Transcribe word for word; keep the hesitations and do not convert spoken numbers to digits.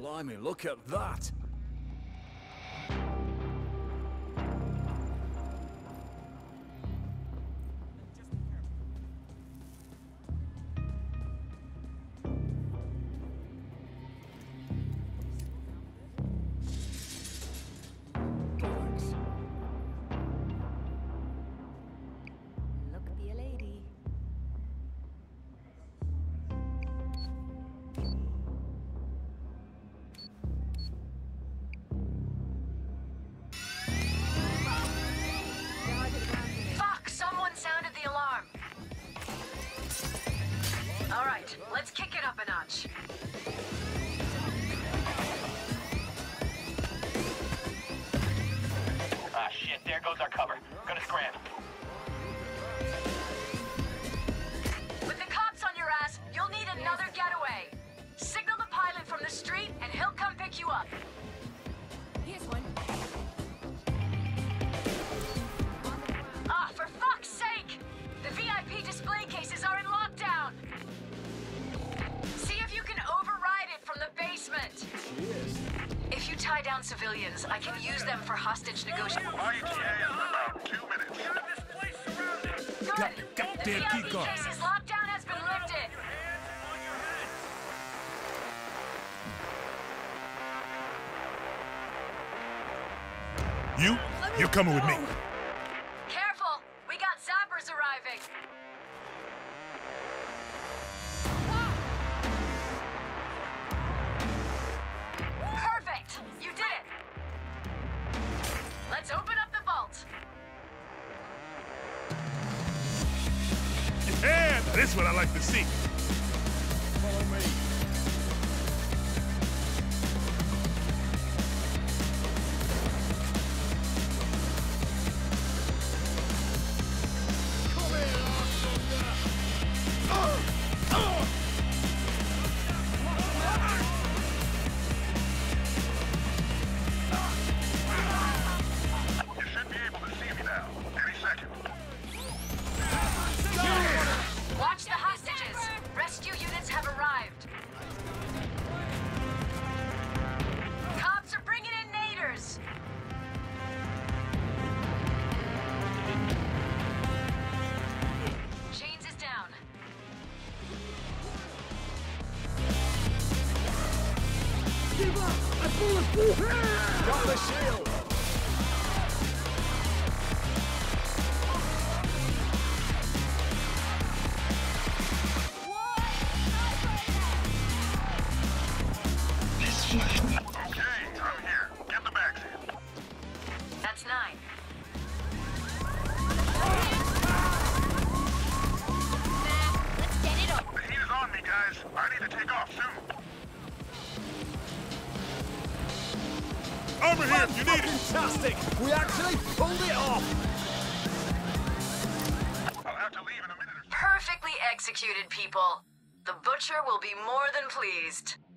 Blimey, look at that! Look, be a lady. Fuck! Someone sounded the alarm. All right, let's kick it up a notch. Ah, shit, there goes our cover. Gonna scram. With the cops on your ass, you'll need another getaway. Signal the pilot from the street, and he'll come pick you up. Here's one. Ah, for fuck's sake! The V I P display cases are in lockdown. See if you can override it from the basement. Cheers. If you tie down civilians, I can use them for hostage negotiations. My E T A is about two minutes. Good. Got- The goddamn V I P keycard. cases lockdown has been lifted. You? You're coming with me. Careful, we got zappers arriving. Perfect, you did it. Let's open up the vault. Yeah, this is what I like to see. Follow me. Come here, Armstrong! You should be able to see me now. Any second. Watch the hostages. Rescue units have arrived. Cops are bringing in naders. Chains is down. Got the shield! Okay, I'm here. Get the bags in. That's nine. Let's get it on. The heat is on me, guys. I need to take off soon. Armor here if you need it. Fantastic! We actually pulled it off! I'll have to leave in a minute or so. Perfectly executed, people. The butcher will be more than pleased.